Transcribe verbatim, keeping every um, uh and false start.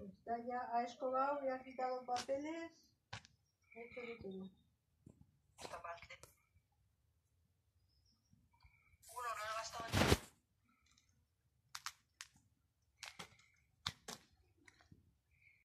Está ya, ha escobado y ha quitado papeles, ha hecho de todo.